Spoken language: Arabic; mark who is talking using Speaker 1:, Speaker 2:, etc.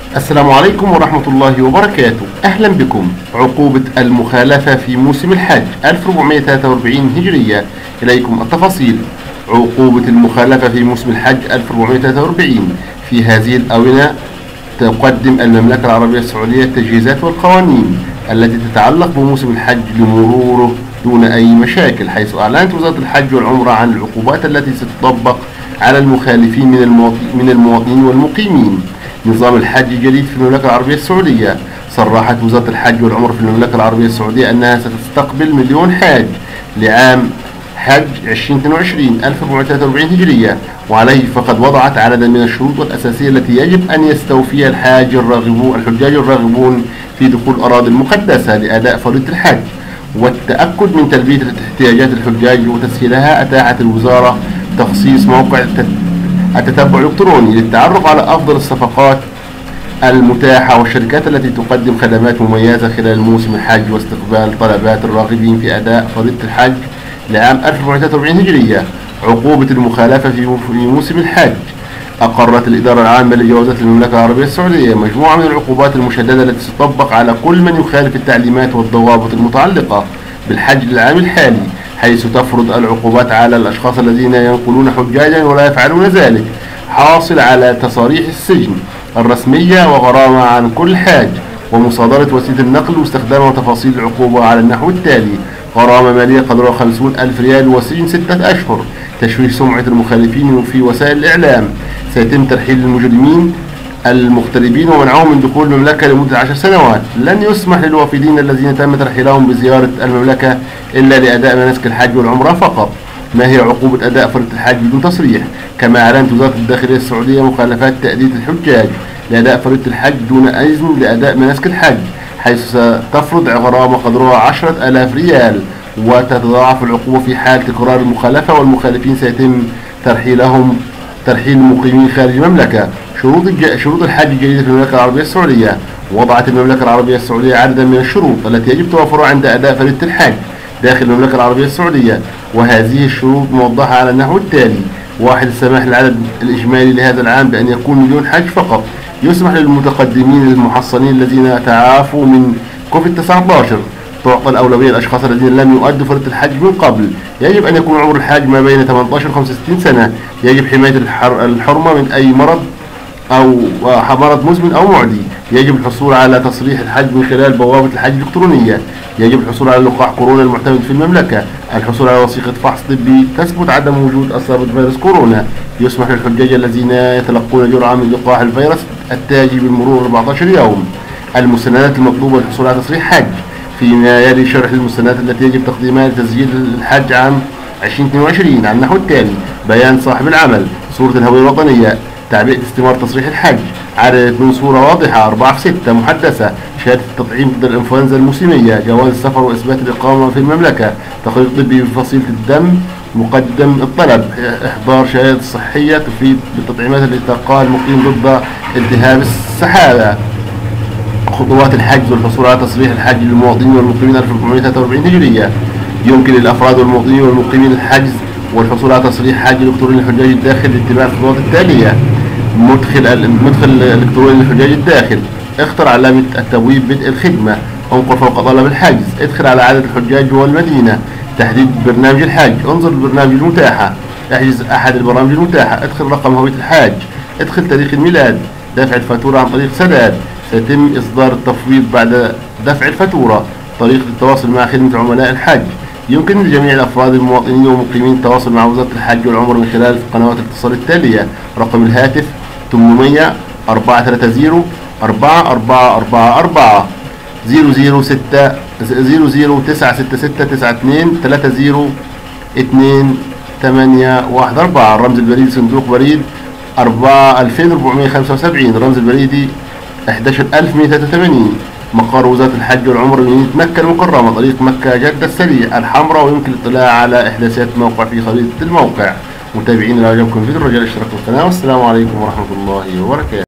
Speaker 1: السلام عليكم ورحمة الله وبركاته. أهلا بكم. عقوبة المخالفة في موسم الحج 1443 هجرية. إليكم التفاصيل. عقوبة المخالفة في موسم الحج 1443. في هذه الآونة تقدم المملكة العربية السعودية التجهيزات والقوانين التي تتعلق بموسم الحج لمروره دون أي مشاكل، حيث أعلنت وزارة الحج والعمرة عن العقوبات التي ستطبق على المخالفين من المواطنين والمقيمين. نظام الحج الجديد في المملكة العربية السعودية. صرحت وزارة الحج والعمرة في المملكة العربية السعودية أنها ستستقبل مليون حاج لعام حج 2022 1443 هجرية، وعليه فقد وضعت عددا من الشروط الأساسية التي يجب أن يستوفيها الحجاج الراغبون في دخول الأراضي المقدسة لأداء فريضة الحج والتأكد من تلبية احتياجات الحجاج وتسهيلها. أتاحت الوزارة تخصيص موقع التتبع الإلكتروني للتعرف على أفضل الصفقات المتاحة والشركات التي تقدم خدمات مميزة خلال موسم الحج واستقبال طلبات الراغبين في أداء فريضة الحج لعام 1443 هجرية. عقوبة المخالفة في موسم الحج. أقرت الإدارة العامة لجوازات المملكة العربية السعودية مجموعة من العقوبات المشددة التي ستطبق على كل من يخالف التعليمات والضوابط المتعلقة بالحج للعام الحالي، حيث تفرض العقوبات على الأشخاص الذين ينقلون حجاجا ولا يفعلون ذلك، حاصل على تصاريح السجن الرسمية وغرامة عن كل حاج، ومصادرة وسيلة النقل واستخدام وتفاصيل العقوبة على النحو التالي: غرامة مالية قدرها 50,000 ريال وسجن 6 أشهر. تشويه سمعة المخالفين في وسائل الإعلام. سيتم ترحيل المجرمين المغتربين ومنعهم من دخول المملكة لمدة 10 سنوات. لن يسمح للوافدين الذين تم ترحيلهم بزيارة المملكة إلا لأداء مناسك الحج والعمرة فقط. ما هي عقوبة أداء فريضة الحج بدون تصريح؟ كما أعلنت وزارة الداخلية السعودية مخالفات تأدية الحجاج لأداء فريضة الحج دون إذن لأداء مناسك الحج، حيث ستفرض غرامة قدرها 10,000 ريال، وتتضاعف العقوبة في حال تكرار المخالفة، والمخالفين سيتم ترحيل المقيمين خارج المملكة. شروط الحج الجديدة في المملكة العربية السعودية. وضعت المملكة العربية السعودية عددا من الشروط التي يجب توفرها عند أداء فريضة الحج داخل المملكة العربية السعودية، وهذه الشروط موضحة على النحو التالي: 1. السماح للعدد الإجمالي لهذا العام بأن يكون مليون حج فقط. يسمح للمتقدمين المحصنين الذين تعافوا من كوفيد-19. تعطى الأولوية للأشخاص الذين لم يؤدوا فريضة الحج من قبل. يجب أن يكون عمر الحاج ما بين 18 و 65 سنة. يجب حماية الحرمة من أي مرض مزمن أو معدي. يجب الحصول على تصريح الحج من خلال بوابة الحج الإلكترونية. يجب الحصول على لقاح كورونا المعتمد في المملكة. الحصول على وثيقة فحص طبي تثبت عدم وجود أثار فيروس كورونا. يسمح للحجاج الذين يتلقون جرعة من لقاح الفيروس التاجي بالمرور 14 يوم. المستندات المطلوبة للحصول على تصريح حج. فيما يلي شرح المستندات التي يجب تقديمها لتسجيل الحج عام 2022 على النحو التالي: بيان صاحب العمل، صورة الهوية الوطنية، تعبئة استمارة تصريح الحج، عدد من صورة واضحة 4:6 محدثة، شهادة التطعيم ضد الإنفلونزا الموسمية، جواز السفر وإثبات الإقامة في المملكة، تقرير طبي بفصيلة الدم مقدم الطلب، إحضار شهادة صحية تفيد بالتطعيمات التي تلقاها المقيم ضد التهاب السحابة. خطوات الحجز والحصول على تصريح الحج للمواطنين والمقيمين 1443 هجرية. يمكن للأفراد والمواطنين والمقيمين الحجز والحصول على تصريح حج إلكتروني للحجاج الداخل لاتباع الخطوات التالية: مدخل الإلكتروني للحجاج الداخل، اختر علامة التبويب بدء الخدمة، انقر فوق طلب الحجز، ادخل على عدد الحجاج والمدينة، تحديد برنامج الحج، انظر البرنامج المتاحة، احجز أحد البرامج المتاحة، ادخل رقم هوية الحاج، ادخل تاريخ الميلاد، دفع الفاتورة عن طريق سداد. سيتم إصدار التفويض بعد دفع الفاتورة. طريقة التواصل مع خدمة عملاء الحج. يمكن لجميع الأفراد المواطنين والمقيمين التواصل مع وزارة الحج والعمرة من خلال قنوات الاتصال التالية: رقم الهاتف 800 430 4444 00966 92 30 2814. الرمز البريدي صندوق بريد 2475. الرمز البريدي 11183. مقر وزارة الحج والعمرة بمدينة مكة المكرمة، طريق مكة جدة السريع الحمراء. ويمكن الاطلاع على إحداثيات الموقع في خريطة الموقع. متابعينا، لو عجبكم الفيديو رجاء الاشتراك في القناة، والسلام عليكم ورحمة الله وبركاته.